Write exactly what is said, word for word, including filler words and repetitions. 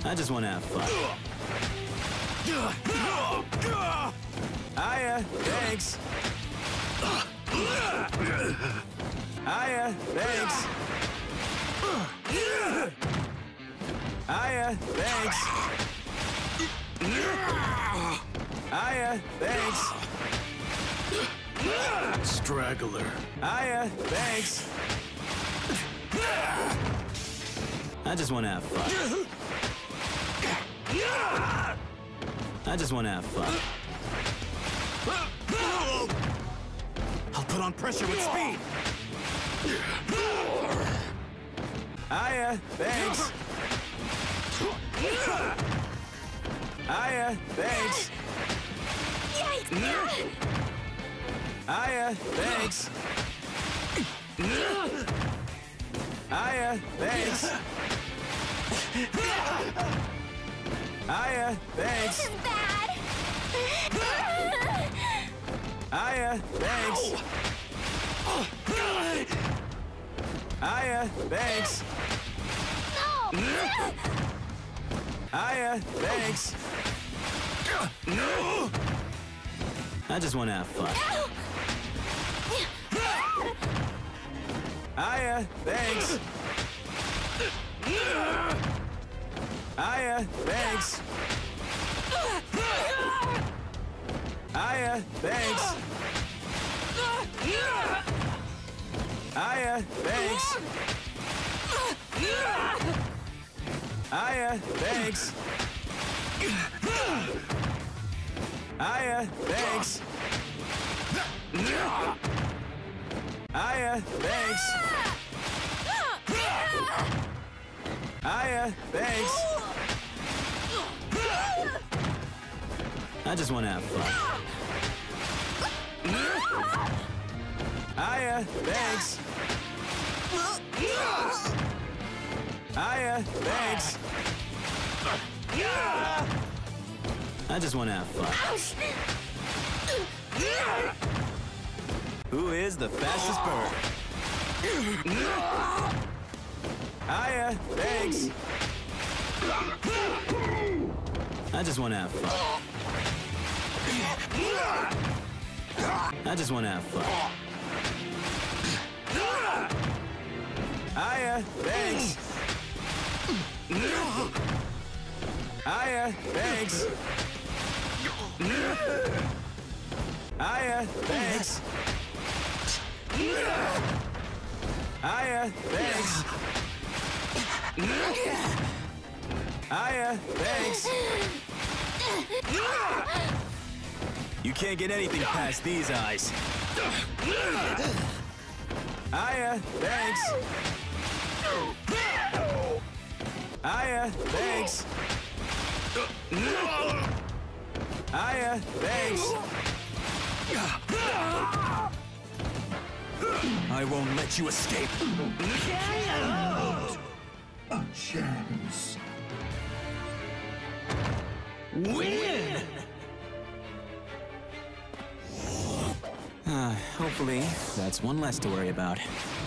I just want to have fun. Hiya, thanks. Hiya, thanks. Hiya, thanks. Hiya, thanks. Straggler. Hiya, thanks. I just want to have fun. I just want to have fun. I'll put on pressure with speed. Hiya, thanks. Hiya, thanks. Hiya, thanks. Hiya, thanks. Hiya, thanks. This is bad. Hiya, thanks. Hiya, thanks. No. Hiya, thanks. I just want to have fun. Hiya, thanks. Hiya, thanks. Hiya, thanks. Hiya, thanks. Hiya, thanks. Hiya, thanks. Hiya, thanks. Hiya, thanks. I just want to have fun. Hiya, thanks. Hiya, thanks. I just want to have fun. Who is the fastest bird? Hiya, thanks. I just want to have fun. I just want to have fun. Hiya, thanks. Hiya, thanks. Hiya, thanks. Hiya, thanks. Hiya, thanks. You can't get anything past these eyes. Hiya, thanks. Hiya, thanks. Hiya, thanks. I won't let you escape. A chance. Win! Uh, hopefully, that's one less to worry about.